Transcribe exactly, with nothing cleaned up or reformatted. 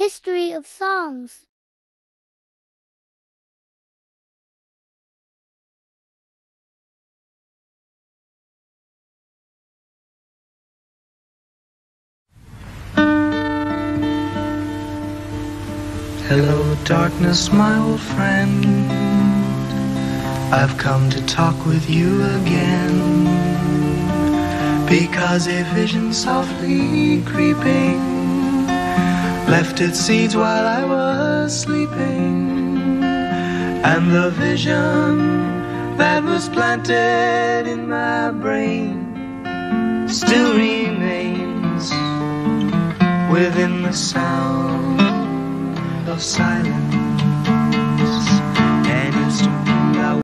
History of songs. Hello, darkness, my old friend. I've come to talk with you again, because a vision softly creeping left its seeds while I was sleeping, and the vision that was planted in my brain still remains within the sound of silence, an instrument